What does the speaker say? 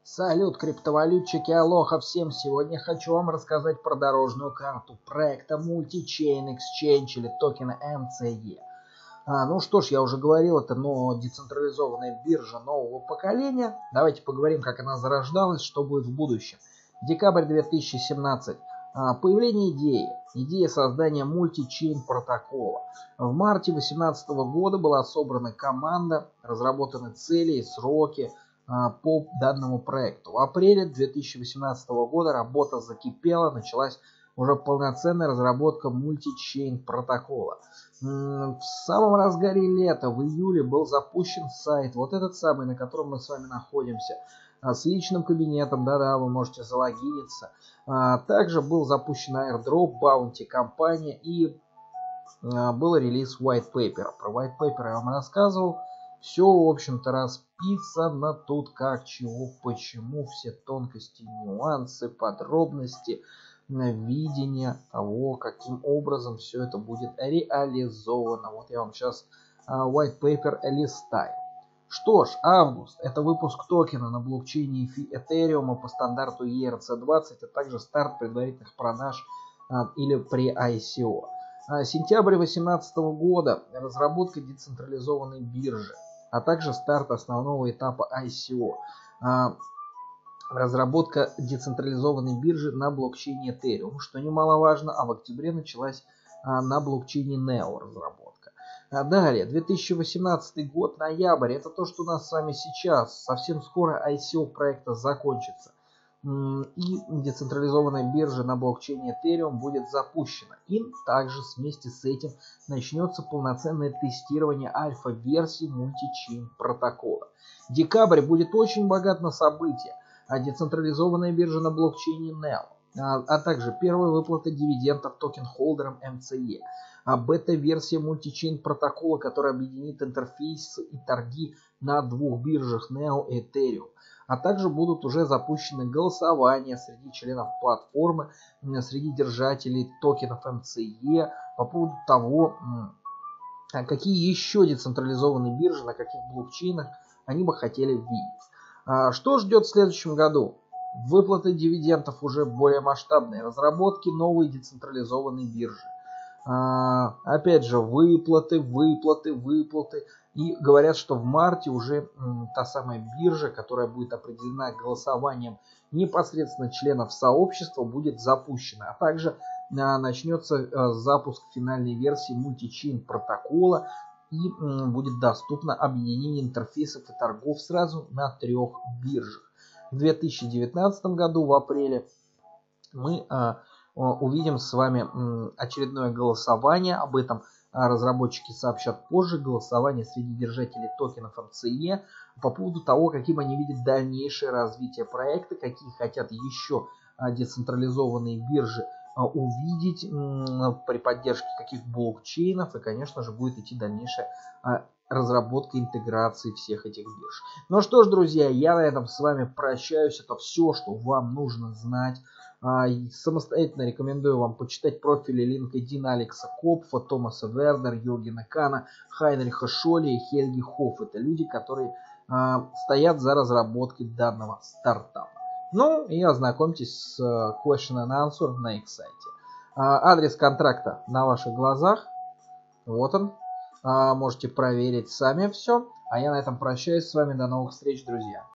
Салют, криптовалютчики, алоха всем! Сегодня хочу вам рассказать про дорожную карту проекта Multi-Chain Exchange или токена MCE. Ну что ж, я уже говорил, это децентрализованная биржа нового поколения. Давайте поговорим, как она зарождалась, что будет в будущем. Декабрь 2017. Появление идеи. Идея создания мультичейн протокола. В марте 2018 года была собрана команда, разработаны цели и сроки по данному проекту. В апреле 2018 года работа закипела, началась уже полноценная разработка мультичейн протокола. В самом разгаре лета, в июле, был запущен сайт, вот этот самый, на котором мы с вами находимся, с личным кабинетом, да-да, вы можете залогиниться. Также был запущен airdrop, баунти компания и был релиз white paper. Про white paper я вам рассказывал. Все, в общем-то, расписано тут как, чего, почему, все тонкости, нюансы, подробности, видение того, каким образом все это будет реализовано. Вот я вам сейчас white paper листаю. Что ж, август – это выпуск токена на блокчейне Ethereum по стандарту ERC-20, а также старт предварительных продаж или при ICO. Сентябрь 2018 года – разработка децентрализованной биржи, а также старт основного этапа ICO. Разработка децентрализованной биржи на блокчейне Ethereum, что немаловажно, а в октябре началась на блокчейне Neo разработка. Далее, 2018 год, ноябрь, это то, что у нас с вами сейчас. Совсем скоро ICO проекта закончится. И децентрализованная биржа на блокчейне Ethereum будет запущена. И также вместе с этим начнется полноценное тестирование альфа-версии мультичейн протокола. Декабрь будет очень богат на события. Децентрализованная биржа на блокчейне Neo, а также первая выплата дивидендов токен-холдерам MCE, бета-версия мультичейн протокола, которая объединит интерфейсы и торги на двух биржах Neo и Ethereum. А также будут уже запущены голосования среди членов платформы, среди держателей токенов MCE по поводу того, какие еще децентрализованные биржи, на каких блокчейнах они бы хотели видеть. Что ждет в следующем году? Выплаты дивидендов уже более масштабные, разработки новой децентрализованной биржи. Опять же, выплаты. И говорят, что в марте уже та самая биржа, которая будет определена голосованием непосредственно членов сообщества, будет запущена. А также начнется запуск финальной версии мультичейн протокола. И будет доступно объединение интерфейсов и торгов сразу на 3 биржах. В 2019 году, в апреле, мы увидим с вами очередное голосование. Об этом разработчики сообщат позже. Голосование среди держателей токенов MCE по поводу того, каким они видят дальнейшее развитие проекта, какие хотят еще децентрализованные биржи увидеть при поддержке каких блокчейнов, и, конечно же, будет идти дальнейшая разработка интеграции всех этих бирж. Ну что ж, друзья, я на этом с вами прощаюсь. Это все, что вам нужно знать. Самостоятельно рекомендую вам почитать профили LinkedIn Алекса Копфа, Томаса Вернера, Юргена Кана, Хайнриха Шоли и Хельги Хофф. Это люди, которые стоят за разработкой данного стартапа. Ну и ознакомьтесь с Question and Answer на их сайте. Адрес контракта на ваших глазах. Вот он. Можете проверить сами все. А я на этом прощаюсь с вами. До новых встреч, друзья.